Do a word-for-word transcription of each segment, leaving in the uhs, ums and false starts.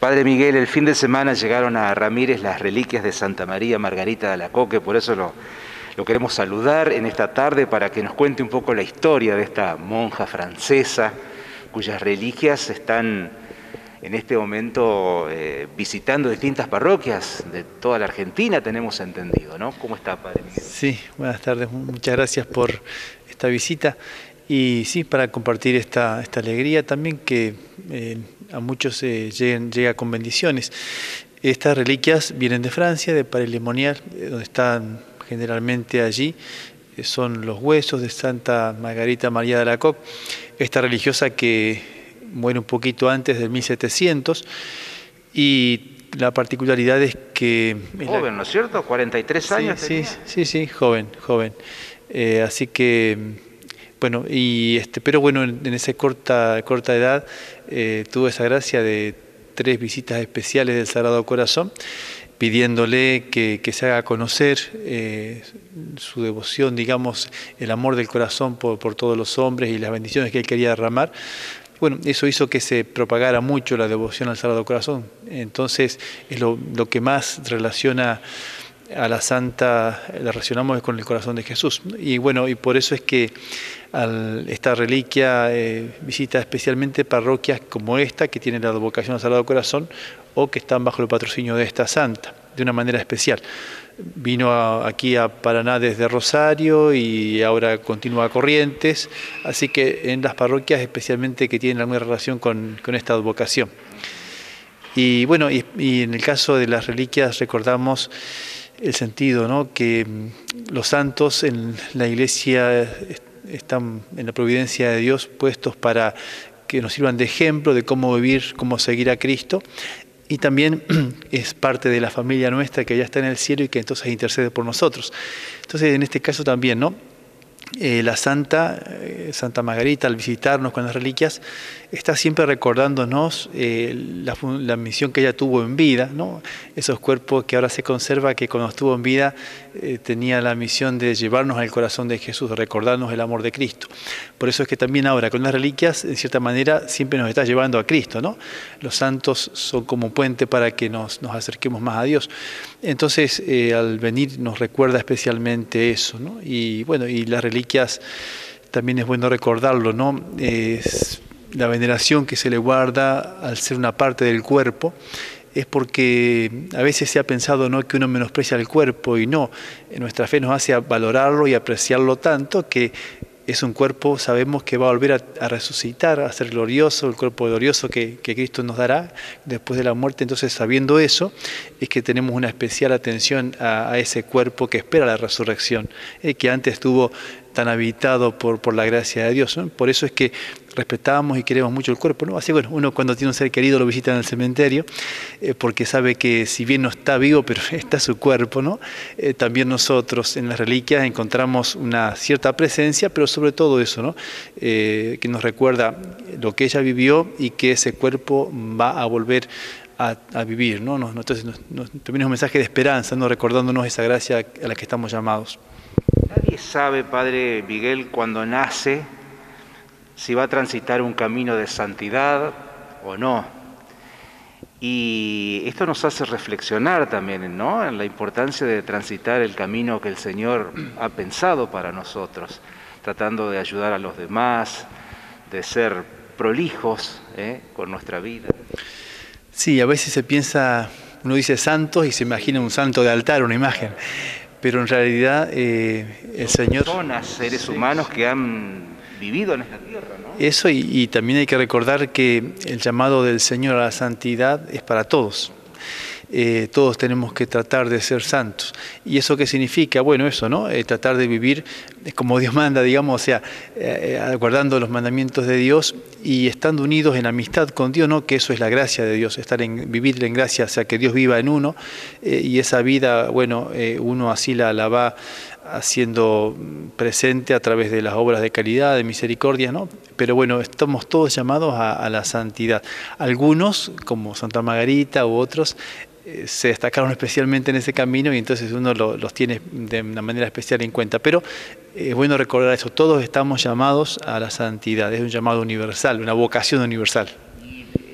Padre Miguel, el fin de semana llegaron a Ramírez las reliquias de Santa María Margarita de Alacoque, por eso lo, lo queremos saludar en esta tarde para que nos cuente un poco la historia de esta monja francesa, cuyas reliquias están en este momento eh, visitando distintas parroquias de toda la Argentina, tenemos entendido, ¿no? ¿Cómo está, Padre Miguel? Sí, buenas tardes, muchas gracias por esta visita. Y sí, para compartir esta, esta alegría también que eh, a muchos eh, lleguen, llega con bendiciones. Estas reliquias vienen de Francia, de Paray-le-Monial, donde están generalmente allí. Eh, son los huesos de Santa Margarita María de Alacoque, esta religiosa que muere un poquito antes del mil setecientos. Y la particularidad es que... Joven, ¿no es cierto? cuarenta y tres años Sí, tenía. sí, sí, sí, joven, joven. Eh, así que... Bueno, y este, pero bueno, en, en esa corta, corta edad eh, tuvo esa gracia de tres visitas especiales del Sagrado Corazón, pidiéndole que, que se haga conocer eh, su devoción, digamos, el amor del corazón por, por todos los hombres y las bendiciones que él quería derramar. Bueno, eso hizo que se propagara mucho la devoción al Sagrado Corazón. Entonces, es lo, lo que más relaciona a la santa, la relacionamos con el corazón de Jesús. Y bueno, y por eso es que al, esta reliquia eh, visita especialmente parroquias como esta, que tienen la vocación al Sagrado Corazón, o que están bajo el patrocinio de esta santa, de una manera especial. Vino a, aquí a Paraná desde Rosario y ahora continúa a Corrientes, así que en las parroquias especialmente que tienen alguna relación con, con esta vocación. Y bueno, y, y en el caso de las reliquias recordamos el sentido, ¿no? Que los santos en la Iglesia están en la providencia de Dios puestos para que nos sirvan de ejemplo de cómo vivir, cómo seguir a Cristo, y también es parte de la familia nuestra que ya está en el cielo y que entonces intercede por nosotros. Entonces en este caso también, ¿no? Eh, la Santa, eh, Santa Margarita, al visitarnos con las reliquias, está siempre recordándonos eh, la, la misión que ella tuvo en vida, ¿no? Esos cuerpos que ahora se conserva, que cuando estuvo en vida eh, tenía la misión de llevarnos al corazón de Jesús, de recordarnos el amor de Cristo. Por eso es que también ahora con las reliquias, en cierta manera, siempre nos está llevando a Cristo, ¿no? Los santos son como un puente para que nos, nos acerquemos más a Dios. Entonces, eh, al venir nos recuerda especialmente eso, ¿no? Y bueno, y las reliquias también es bueno recordarlo, ¿no? Es la veneración que se le guarda al ser una parte del cuerpo, es porque a veces se ha pensado, ¿no?, que uno menosprecia el cuerpo, y no, nuestra fe nos hace valorarlo y apreciarlo tanto que es un cuerpo, sabemos que va a volver a, a resucitar, a ser glorioso, el cuerpo glorioso que, que Cristo nos dará después de la muerte. Entonces, sabiendo eso, es que tenemos una especial atención a, a ese cuerpo que espera la resurrección, eh, que antes estuvo tan habitado por, por la gracia de Dios, ¿no? Por eso es que respetamos y queremos mucho el cuerpo, ¿no? Así, bueno, uno cuando tiene un ser querido lo visita en el cementerio, eh, porque sabe que si bien no está vivo, pero está su cuerpo, ¿no? Eh, también nosotros en las reliquias encontramos una cierta presencia, pero sobre todo eso, ¿no? Eh, que nos recuerda lo que ella vivió y que ese cuerpo va a volver a, a vivir, ¿no? Nos, entonces nos, nos, también es un mensaje de esperanza, ¿no? Recordándonos esa gracia a la que estamos llamados. Nadie sabe, Padre Miguel, cuando nace, si va a transitar un camino de santidad o no. Y esto nos hace reflexionar también, ¿no?, en la importancia de transitar el camino que el Señor ha pensado para nosotros, tratando de ayudar a los demás, de ser prolijos ¿eh? con nuestra vida. Sí, a veces se piensa, uno dice santos y se imagina un santo de altar, una imagen, pero en realidad eh, el Señor... Personas, seres humanos que han vivido en esta tierra, ¿no? Eso, y, y también hay que recordar que el llamado del Señor a la santidad es para todos. Eh, todos tenemos que tratar de ser santos. ¿Y eso qué significa? Bueno, eso, ¿no? Eh, tratar de vivir como Dios manda, digamos, o sea, eh, guardando los mandamientos de Dios y estando unidos en amistad con Dios, ¿no? Que eso es la gracia de Dios, estar en, vivir en gracia, o sea, que Dios viva en uno, eh, y esa vida, bueno, eh, uno así la, la va haciendo presente a través de las obras de caridad, de misericordia, ¿no? Pero bueno, estamos todos llamados a, a la santidad. Algunos, como Santa Margarita u otros, eh, se destacaron especialmente en ese camino y entonces uno lo, los tiene de una manera especial en cuenta. Pero es bueno recordar eso, todos estamos llamados a la santidad, es un llamado universal, una vocación universal.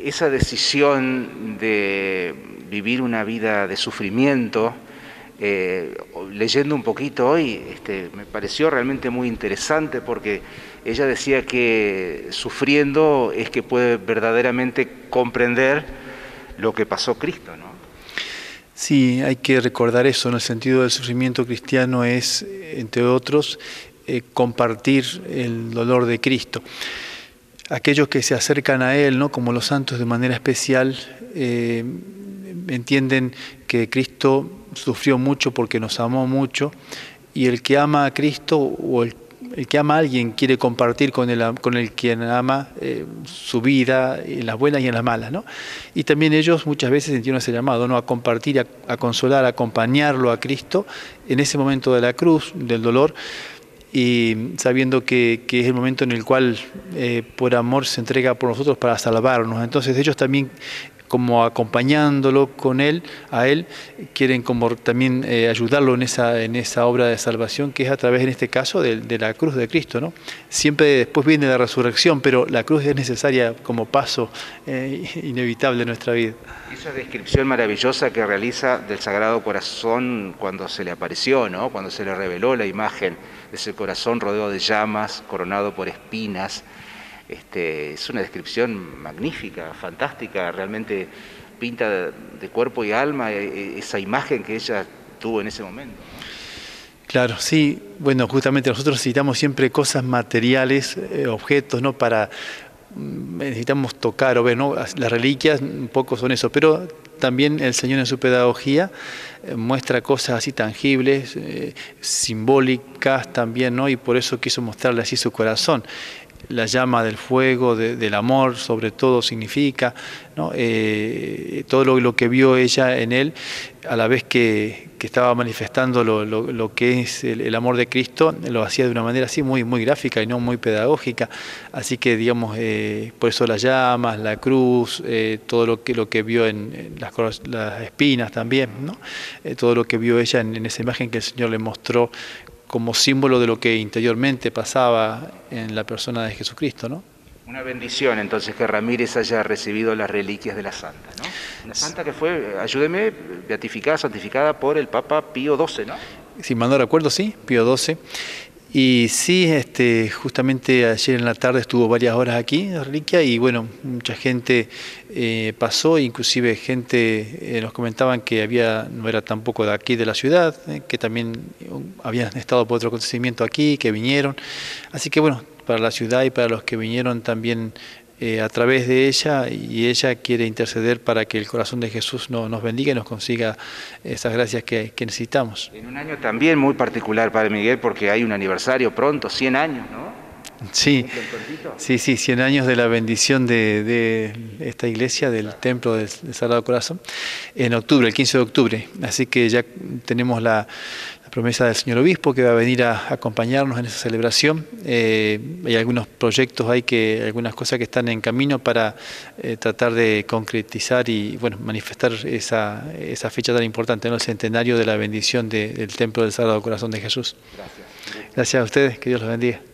esa decisión de vivir una vida de sufrimiento, eh, leyendo un poquito hoy, este, me pareció realmente muy interesante porque ella decía que sufriendo es que puede verdaderamente comprender lo que pasó Cristo, ¿no? Sí, hay que recordar eso, en el sentido del sufrimiento cristiano es, entre otros, eh, compartir el dolor de Cristo. Aquellos que se acercan a Él, ¿no?, como los santos de manera especial, eh, entienden que Cristo sufrió mucho porque nos amó mucho, y el que ama a Cristo o el, el que ama a alguien quiere compartir con el, con el quien ama eh, su vida, en las buenas y en las malas, ¿no? Y también ellos muchas veces sintieron ese llamado, ¿no?, a compartir, a, a consolar, a acompañarlo a Cristo en ese momento de la cruz, del dolor, y sabiendo que, que es el momento en el cual eh, por amor se entrega por nosotros para salvarnos. Entonces ellos también, como acompañándolo con él, a él, quieren como también eh, ayudarlo en esa, en esa obra de salvación, que es a través, en este caso, de, de la cruz de Cristo, ¿no? Siempre después viene la resurrección, pero la cruz es necesaria como paso eh, inevitable en nuestra vida. Esa descripción maravillosa que realiza del Sagrado Corazón cuando se le apareció, ¿no?, cuando se le reveló la imagen de ese corazón rodeado de llamas, coronado por espinas. Este, es una descripción magnífica, fantástica, realmente pinta de, de cuerpo y alma esa imagen que ella tuvo en ese momento, ¿no? Claro, sí. Bueno, justamente nosotros necesitamos siempre cosas materiales, eh, objetos, ¿no?, para... necesitamos tocar o ver, ¿no? Las reliquias un poco son eso, pero también el Señor en su pedagogía eh, muestra cosas así tangibles, eh, simbólicas también, ¿no? Y por eso quiso mostrarle así su corazón. La llama del fuego, de, del amor, sobre todo significa, ¿no?, eh, todo lo, lo que vio ella en él, a la vez que, que estaba manifestando lo, lo, lo que es el, el amor de Cristo, lo hacía de una manera así muy, muy gráfica y no muy pedagógica. Así que, digamos, eh, por eso las llamas, la cruz, eh, todo lo que, lo que vio en, en las, las espinas también, ¿no? Eh, todo lo que vio ella en, en esa imagen que el Señor le mostró como símbolo de lo que interiormente pasaba en la persona de Jesucristo, ¿no? Una bendición entonces que Ramírez haya recibido las reliquias de la santa, ¿no? Una santa que fue, ayúdeme, beatificada, santificada por el Papa Pío doce, ¿no? Si mal no recuerdo, sí, Pío doce. Y sí, este, justamente ayer en la tarde estuvo varias horas aquí en la reliquia y bueno, mucha gente eh, pasó, inclusive gente eh, nos comentaban que había, no era tampoco de aquí de la ciudad, eh, que también habían estado por otro acontecimiento aquí, que vinieron. Así que bueno, para la ciudad y para los que vinieron también eh, a través de ella, y ella quiere interceder para que el corazón de Jesús no, nos bendiga y nos consiga esas gracias que, que necesitamos. En un año también muy particular, Padre Miguel, porque hay un aniversario pronto, cien años, ¿no? Sí, sí, sí, cien años de la bendición de, de esta iglesia, del Templo del, del Sagrado Corazón, en octubre, el quince de octubre. Así que ya tenemos la, la promesa del señor obispo que va a venir a acompañarnos en esa celebración. Eh, hay algunos proyectos, hay que, algunas cosas que están en camino para eh, tratar de concretizar y bueno, manifestar esa, esa fecha tan importante, ¿no?, el centenario de la bendición de, del Templo del Sagrado Corazón de Jesús. Gracias. Gracias a ustedes, que Dios los bendiga.